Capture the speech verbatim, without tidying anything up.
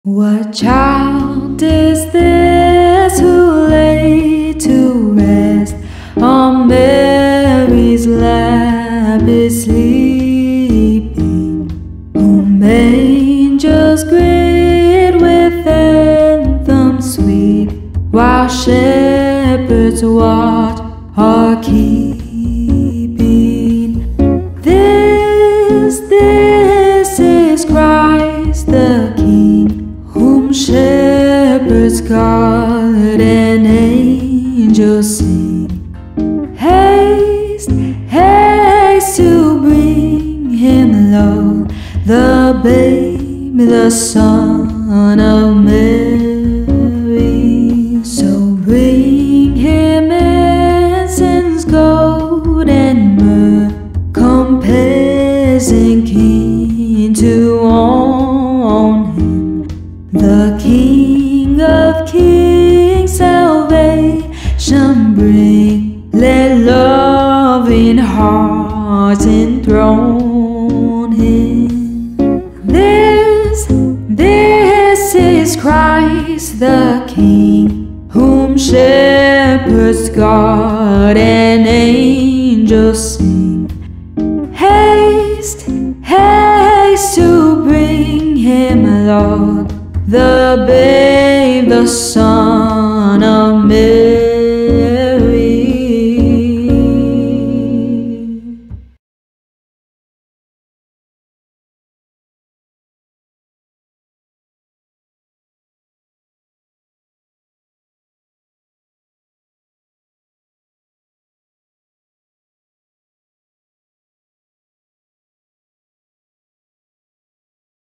What child is this who lay to rest on Mary's lap is sleeping, whom angels greet with anthems sweet, while shepherds watch are keeping? This, this is Christ the King, whom shepherds guard and angels sing. Haste, haste to bring him, Lord, the babe, the Son of Mary. So bring him incense, gold, and myrrh, compassing keen to own him, the King of kings, salvation bring. Let loving hearts enthrone him. This, this is Christ the King, whom shepherds guard and angels sing. Haste, haste to bring him, Lord, the babe, the Son of